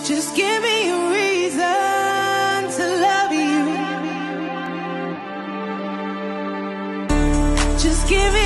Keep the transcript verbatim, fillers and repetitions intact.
Just give me a reason to love you. Just give me